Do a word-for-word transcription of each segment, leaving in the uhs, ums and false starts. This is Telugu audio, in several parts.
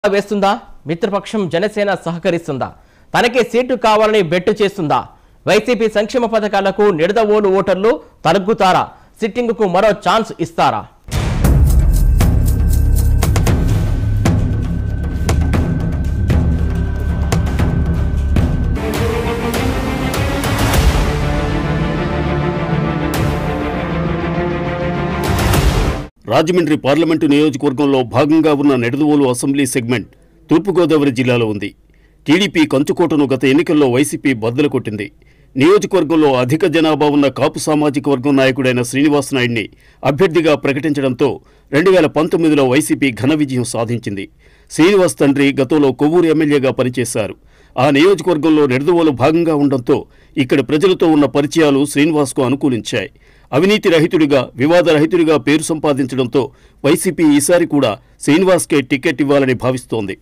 వేస్తుందా? మిత్రపక్షం జనసేన సహకరిస్తుందా? తనకే సీటు కావాలని బెట్టు చేస్తుందా? వైసీపీ సంక్షేమ పథకాలకు నిడదవోలు ఓటర్లు తలగ్గుతారా? సిట్టింగ్కు మరో ఛాన్స్ ఇస్తారా? రాజమండ్రి పార్లమెంటు నియోజకవర్గంలో భాగంగా ఉన్న నిడదవోలు అసెంబ్లీ సెగ్మెంట్ తూర్పుగోదావరి జిల్లాలో ఉంది. టీడీపీ కంచుకోటను గత ఎన్నికల్లో వైసీపీ బద్దలు కొట్టింది. నియోజకవర్గంలో అధిక జనాభా ఉన్న కాపు సామాజిక వర్గం నాయకుడైన శ్రీనివాస్ నాయుడిని అభ్యర్థిగా ప్రకటించడంతో రెండు వేల పంతొమ్మిదిలో వైసీపీ ఘన విజయం సాధించింది. శ్రీనివాస్ తండ్రి గతంలో కొవ్వూరు ఎమ్మెల్యేగా పనిచేశారు. ఆ నియోజకవర్గంలో నిడదవోలు భాగంగా ఉండడంతో ఇక్కడి ప్రజలతో ఉన్న పరిచయాలు శ్రీనివాస్కు అనుకూలించాయి. అవినీతి రహితుడిగా, వివాద రహితుడిగా పేరు సంపాదించడంతో వైసీపీ ఈసారి కూడా శ్రీనివాస్కే టికెట్ ఇవ్వాలని భావిస్తోంది.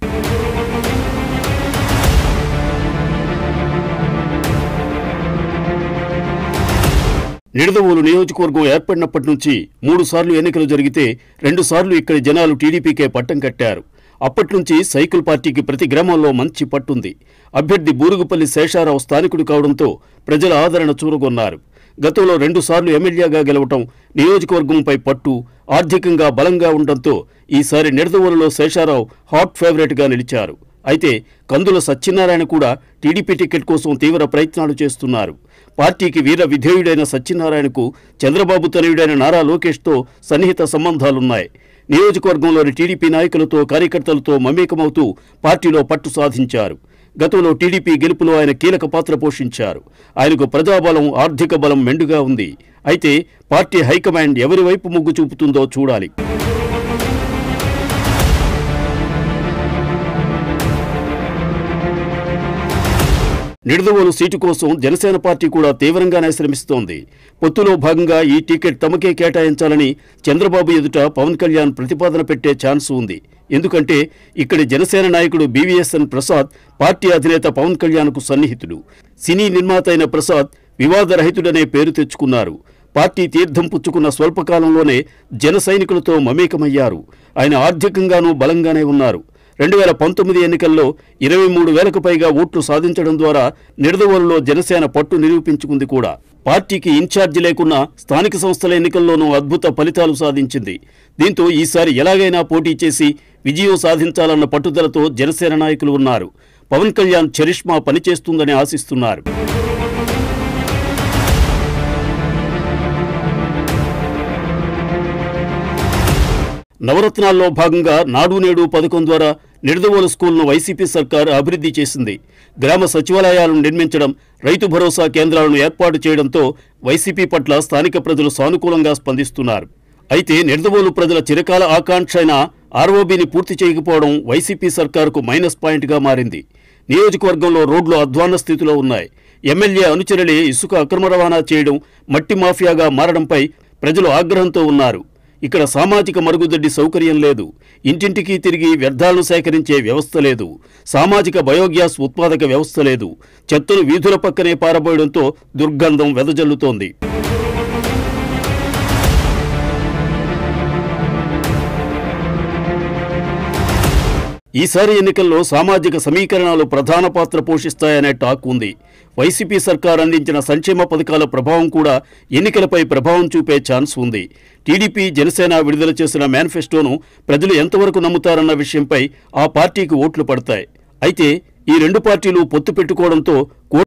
నిడదవోలు నియోజకవర్గం ఏర్పడినప్పటి నుంచి మూడు సార్లు ఎన్నికలు జరిగితే రెండు సార్లు ఇక్కడి జనాలు టీడీపీకే పట్టం కట్టారు. అప్పటి నుంచి సైకిల్ పార్టీకి ప్రతి గ్రామంలో మంచి పట్టుంది. అభ్యర్థి బూరుగుపల్లి శేషారావు స్థానికుడు కావడంతో ప్రజల ఆదరణ చూరగొన్నారు. గతంలో రెండు సార్లు ఎమ్మెల్యేగా గెలవటం, నియోజకవర్గంపై పట్టు, ఆర్థికంగా బలంగా ఉండడంతో ఈసారి నిడదవోలులో శేషారావు హాట్ ఫేవరెట్గా నిలిచారు. అయితే కందుల సత్యనారాయణ కూడా టీడీపీ టికెట్ కోసం తీవ్ర ప్రయత్నాలు చేస్తున్నారు. పార్టీకి వీర విధేయుడైన సత్యనారాయణకు చంద్రబాబు తనయుడైన నారా లోకేష్తో సన్నిహిత సంబంధాలున్నాయి. నియోజకవర్గంలోని టీడీపీ నాయకులతో, కార్యకర్తలతో మమేకమవుతూ పార్టీలో పట్టు సాధించారు. గతంలో టీడీపీ గెలుపులో ఆయన కీలక పాత్ర పోషించారు. ఆయనకు ప్రజాబలం, ఆర్థిక బలం మెండుగా ఉంది. అయితే పార్టీ హైకమాండ్ ఎవరి వైపు మొగ్గు చూపుతుందో చూడాలి. నిడదవోలు సీటు కోసం జనసేన పార్టీ కూడా తీవ్రంగానే శ్రమిస్తోంది. పొత్తులో భాగంగా ఈ టికెట్ తమకే కేటాయించాలని చంద్రబాబు ఎదుట పవన్ కళ్యాణ్ ప్రతిపాదన పెట్టే ఛాన్స్ ఉంది. ఎందుకంటే ఇక్కడి జనసేన నాయకుడు బీవీఎస్ఎన్ ప్రసాద్ పార్టీ అధినేత పవన్ కళ్యాణ్కు సన్నిహితుడు. సినీ నిర్మాత అయిన ప్రసాద్ వివాదరహితుడనే పేరు తెచ్చుకున్నారు. పార్టీ తీర్థం పుచ్చుకున్న స్వల్పకాలంలోనే జన సైనికులతో మమేకమయ్యారు. ఆయన ఆర్థికంగానూ బలంగానే ఉన్నారు. రెండు వేల పంతొమ్మిది ఎన్నికల్లో ఇరవై మూడు వేలకు పైగా ఓట్లు సాధించడం ద్వారా నిడదవోలులో జనసేన పట్టు నిరూపించుకుంది కూడా. పార్టీకి ఇన్ఛార్జి లేకున్నా స్థానిక సంస్థల ఎన్నికల్లోనూ అద్భుత ఫలితాలు సాధించింది. దీంతో ఈసారి ఎలాగైనా పోటీ చేసి విజయం సాధించాలన్న పట్టుదలతో జనసేన నాయకులు ఉన్నారు. పవన్ కళ్యాణ్ చరిష్మా పనిచేస్తుందని ఆశిస్తున్నారు. నవరత్నాల్లో భాగంగా నాడు నేడు పథకం ద్వారా నిడదవోలు స్కూల్ను వైసీపీ సర్కార్ అభివృద్ధి చేసింది. గ్రామ సచివాలయాలను నిర్మించడం, రైతు భరోసా కేంద్రాలను ఏర్పాటు చేయడంతో వైసీపీ పట్ల స్థానిక ప్రజలు సానుకూలంగా స్పందిస్తున్నారు. అయితే నిడదవోలు ప్రజల చిరకాల ఆకాంక్ష అయిన ఆర్ఓబీని పూర్తి చేయకపోవడం వైసీపీ సర్కారుకు మైనస్ పాయింట్గా మారింది. నియోజకవర్గంలో రోడ్లు అధ్వాన్న స్థితిలో ఉన్నాయి. ఎమ్మెల్యే అనుచరులే ఇసుక అక్రమ రవాణా చేయడం, మట్టి మాఫియాగా మారడంపై ప్రజలు ఆగ్రహంతో ఉన్నారు. ఇక్కడ సామాజిక మరుగుదొడ్డి సౌకర్యం లేదు. ఇంటింటికి తిరిగి వ్యర్థాలను సేకరించే వ్యవస్థ లేదు. సామాజిక బయోగ్యాస్ ఉత్పాదక వ్యవస్థ లేదు. చెత్తను వీధుల పక్కనే పారబోయడంతో దుర్గంధం వెదజల్లుతోంది. ఈసారి ఎన్నికల్లో సామాజిక సమీకరణాలు ప్రధాన పాత్ర పోషిస్తాయనే టాక్ ఉంది. వైసీపీ సర్కార్ అందించిన సంక్షేమ పథకాల ప్రభావం కూడా ఎన్నికలపై ప్రభావం చూపే ఛాన్స్ ఉంది. టీడీపీ, జనసేన విడుదల చేసిన మేనిఫెస్టోను ప్రజలు ఎంతవరకు నమ్ముతారన్న విషయంపై ఆ పార్టీకి ఓట్లు పడతాయి. అయితే ఈ రెండు పార్టీలు పొత్తు పెట్టుకోవడంతో